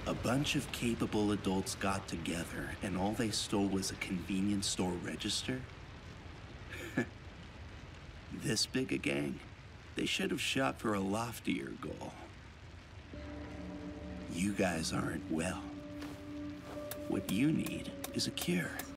A bunch of capable adults got together and all they stole was a convenience store register? This big a gang? They should have shot for a loftier goal. You guys aren't well. What you need is a cure.